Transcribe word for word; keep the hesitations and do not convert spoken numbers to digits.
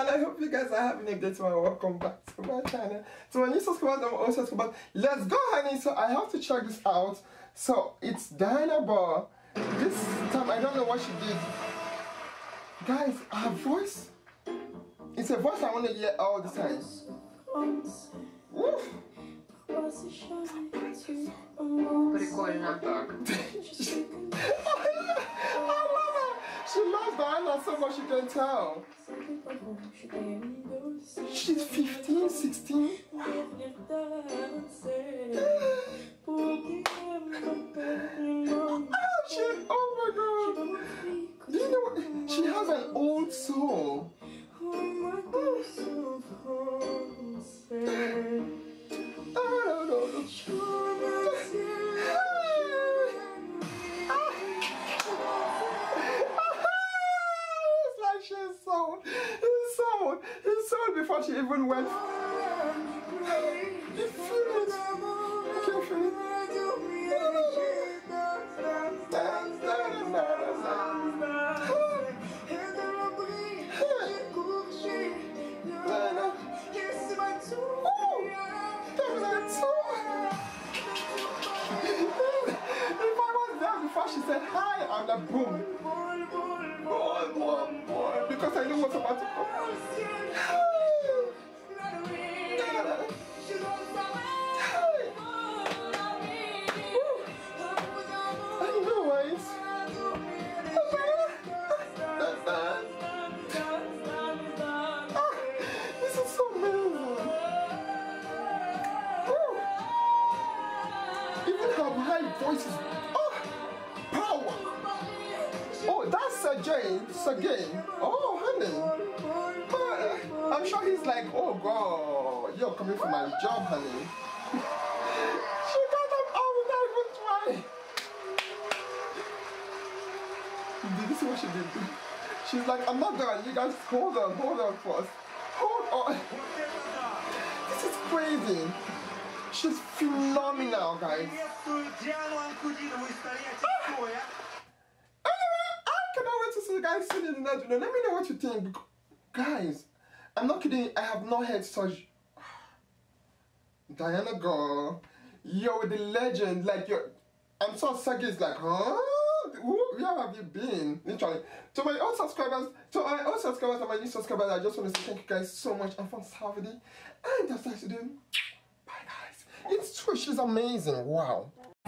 I hope you guys are having a good one. Welcome back to my channel. So when you subscribe, I'm also subscribe. Let's go, honey. So I have to check this out. So it's Diana Bar. This time I don't know what she did. Guys, her voice. It's a voice I want to hear all the time. Woof. Прикольно. She loves Diana so much you can tell. She's fifteen, sixteen. Oh, she, oh my god. Do you know, she has an old soul. I don't know. She's sold. He's sold. He's sold before she even went. You feel it? Can you feel If I was there before she said hi, I'm like boom. Boy, boy, boy, because I know what's about to come. I know, right? This is so amazing. Even her high voice is oh, that's Sergey, Sergey. Oh, honey. Uh, I'm sure he's like, oh, God, you're coming for my job, honey. She got up all without even trying. Did you see what she did? She's like, I'm not done. You guys, hold on, hold on first. Hold on. This is crazy. She's phenomenal, guys. You guys see it in that video. Let me know what you think, guys. I'm not kidding. I have not heard such Diana girl. You're the legend. Like you're. I'm so Sergey is like, huh? Where have you been? Literally. To my old subscribers, to my old subscribers and my new subscribers, I just want to say thank you guys so much. I'm from Saudi, and that's nice to do. Bye, guys. It's true. She's amazing. Wow.